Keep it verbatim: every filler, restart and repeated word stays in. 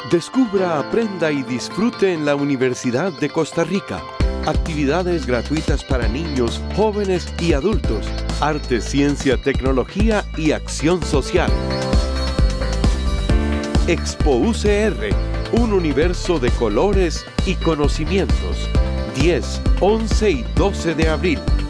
Descubra, aprenda y disfrute en la Universidad de Costa Rica. Actividades gratuitas para niños, jóvenes y adultos. Arte, ciencia, tecnología y acción social. Expo U C R, un universo de colores y conocimientos. diez, once y doce de abril.